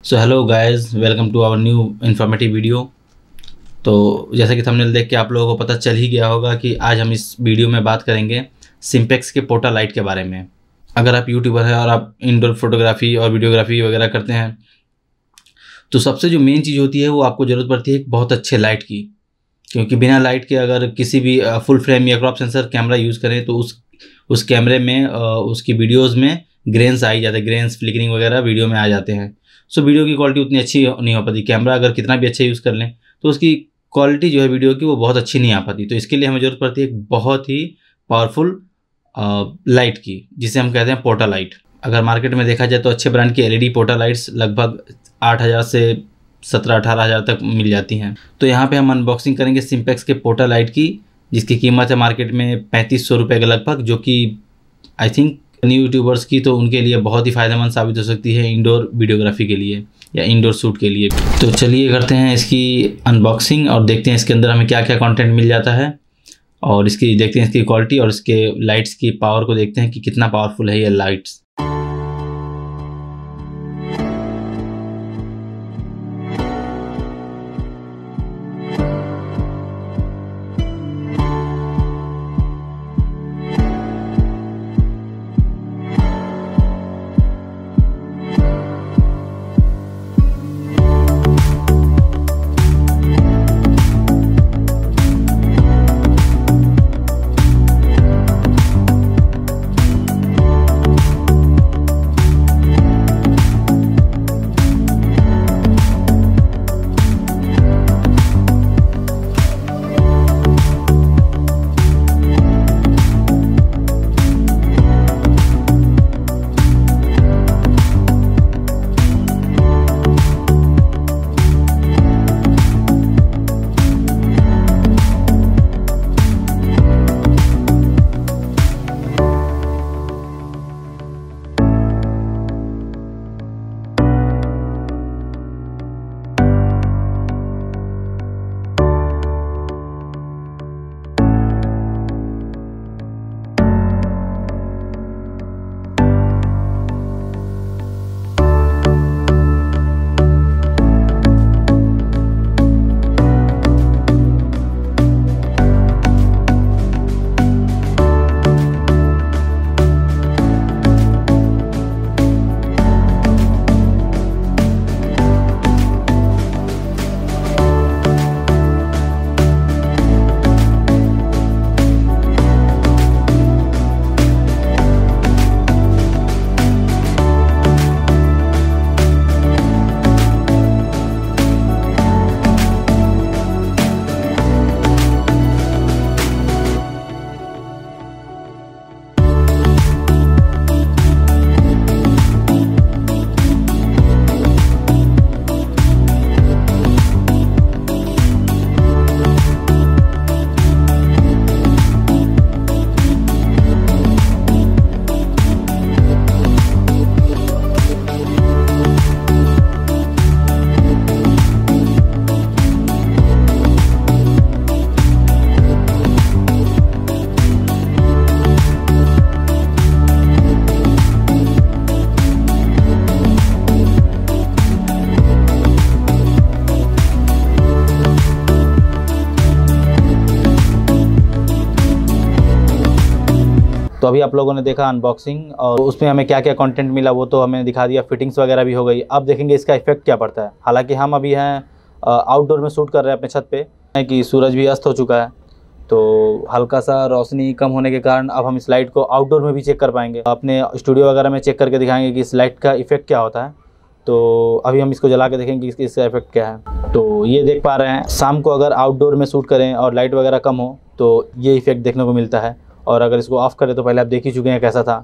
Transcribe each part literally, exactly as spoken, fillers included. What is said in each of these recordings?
So hello guys, welcome to our new informative video. तो जैसा कि थंबनेल देख के आप लोगों को पता चल ही गया होगा कि आज हम इस वीडियो में बात करेंगे सिम्पेक्स के पोटा लाइट के बारे में। अगर आप यूट्यूबर हैं और आप इंडोर फोटोग्राफी और वीडियोग्राफी वगैरह करते हैं तो सबसे जो मेन चीज़ होती है वो आपको ज़रूरत पड़ती है एक बहुत अच्छे लाइट की, क्योंकि बिना लाइट के अगर किसी भी फुल फ्रेम या क्रॉप सेंसर कैमरा यूज़ करें तो उस उस कैमरे में उसकी वीडियोज़ में ग्रेन्स आ ही जाते हैं, ग्रेन्स फ्लिकरिंग वगैरह वीडियो में आ जाते हैं। सो वीडियो की क्वालिटी उतनी अच्छी नहीं हो पाती। कैमरा अगर कितना भी अच्छा यूज़ कर लें तो उसकी क्वालिटी जो है वीडियो की वो बहुत अच्छी नहीं आ पाती। तो इसके लिए हमें ज़रूरत पड़ती है एक बहुत ही पावरफुल लाइट की, जिसे हम कहते हैं पोटा लाइट। अगर मार्केट में देखा जाए तो अच्छे ब्रांड की एलईडी पोटा लाइट्स लगभग आठ हज़ार से सत्रह अठारह हज़ार तक मिल जाती हैं। तो यहाँ पे हम अनबॉक्सिंग करेंगे सिम्पेक्स के पोटा लाइट की, जिसकी कीमत है मार्केट में पैंतीस सौ रुपये के लगभग, जो कि आई थिंक न्यू यूट्यूबर्स की तो उनके लिए बहुत ही फ़ायदेमंद साबित हो सकती है इंडोर वीडियोग्राफी के लिए या इंडोर शूट के लिए। तो चलिए करते हैं इसकी अनबॉक्सिंग और देखते हैं इसके अंदर हमें क्या क्या कंटेंट मिल जाता है, और इसकी देखते हैं इसकी क्वालिटी और इसके लाइट्स की पावर को देखते हैं कि कितना पावरफुल है ये लाइट्स। तो अभी आप लोगों ने देखा अनबॉक्सिंग, और उसमें हमें क्या क्या कंटेंट मिला वो तो हमें दिखा दिया, फिटिंग्स वगैरह भी हो गई। अब देखेंगे इसका इफेक्ट क्या पड़ता है। हालांकि हम अभी हैं आउटडोर में शूट कर रहे हैं अपने छत पे, कि सूरज भी अस्त हो चुका है, तो हल्का सा रोशनी कम होने के कारण अब हम इस लाइट को आउटडोर में भी चेक कर पाएंगे। अपने स्टूडियो वगैरह में चेक करके दिखाएंगे कि इस लाइट का इफेक्ट क्या होता है। तो अभी हम इसको जला के देखेंगे कि इसका इफेक्ट क्या है। तो ये देख पा रहे हैं, शाम को अगर आउटडोर में शूट करें और लाइट वगैरह कम हो तो ये इफेक्ट देखने को मिलता है, और अगर इसको ऑफ़ करें तो पहले आप देख ही चुके हैं कैसा था।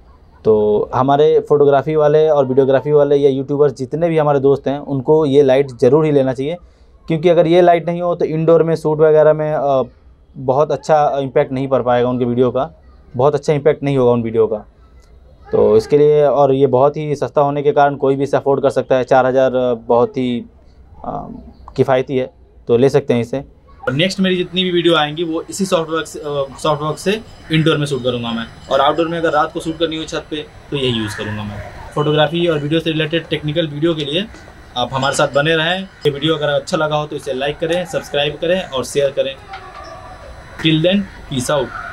तो हमारे फ़ोटोग्राफ़ी वाले और वीडियोग्राफ़ी वाले या यूट्यूबर्स जितने भी हमारे दोस्त हैं उनको ये लाइट ज़रूर ही लेना चाहिए, क्योंकि अगर ये लाइट नहीं हो तो इंडोर में शूट वगैरह में बहुत अच्छा इम्पैक्ट नहीं पड़ पाएगा उनके वीडियो का, बहुत अच्छा इम्पैक्ट नहीं होगा उन वीडियो का। तो इसके लिए, और ये बहुत ही सस्ता होने के कारण कोई भी इसे अफोर्ड कर सकता है। चार हज़ार बहुत ही किफ़ायती है, तो ले सकते हैं इसे। और नेक्स्ट मेरी जितनी भी वीडियो आएंगी वो इसी सॉफ्टवर्क से सॉफ्टवर्क से इंडोर में शूट करूंगा मैं, और आउटडोर में अगर रात को शूट करनी हो छत पे तो यही यूज़ करूंगा मैं। फोटोग्राफी और वीडियो से रिलेटेड टेक्निकल वीडियो के लिए आप हमारे साथ बने रहें। ये वीडियो अगर अच्छा लगा हो तो इसे लाइक करें, सब्सक्राइब करें और शेयर करें। Till then, peace out.